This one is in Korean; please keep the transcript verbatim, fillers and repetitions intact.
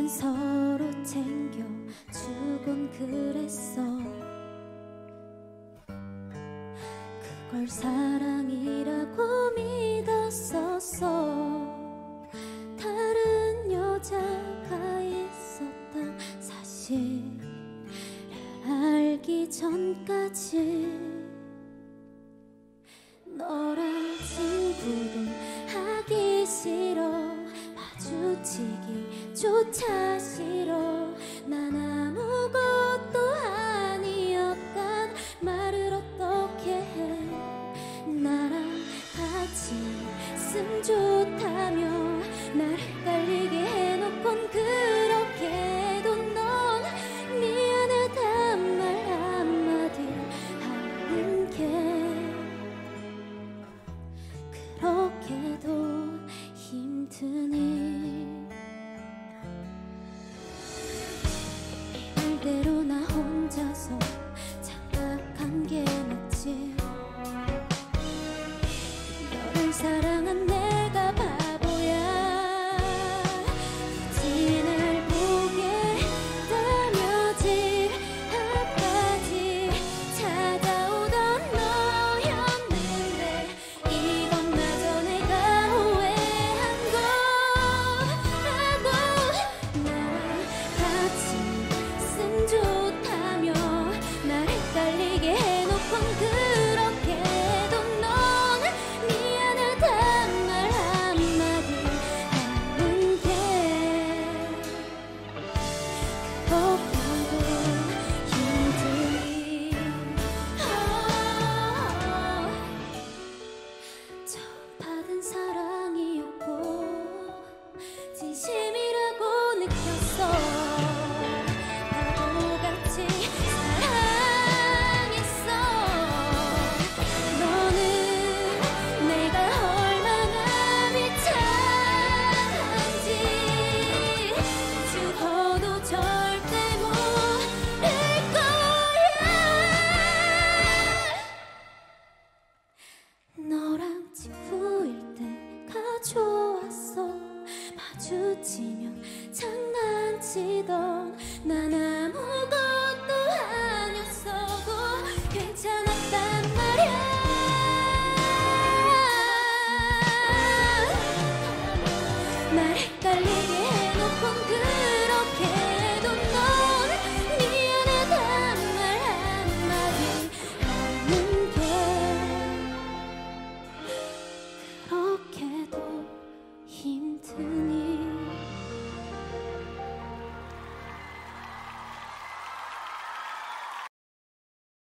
우린 서로 챙겨주곤 그랬어. 그걸 사랑이라고 믿었었어. 다른 여자가 있었단 사실을 알기 전까지 너랑 친구도 하기 싫어. 마주치기조차 싫어. 난 아무것도 아니었단 말을 어떻게 해. 나랑 같이 있음 좋다며 날 헷갈리게 해놓곤 그렇게도 넌 미안하단 말 한마디 하는 게 그렇게도 힘드니. 이대로 나 혼자서 착각한 게 맞지. 너를 사랑한 내가 바보야. 굳이 날 보게 다며질 앞까지 찾아오던 너였는데 이것마저 내가 후회한 거라고. 나랑 같이 있음 좋다며 날 헷갈리게 해놓곤 그렇게도 넌 미안하단 말 한마디 하는 게 그렇게도 힘드니. 처음 받은 사랑이었고 진심이라고 느꼈어. 바보같이 사랑했어. 너는 내가 얼마나 비참한지 죽어도 절대 모를 거야. 너랑 친구일 때가 좋았어. 마주치면 장난치던 난 아무것도 아니었어도 괜찮았다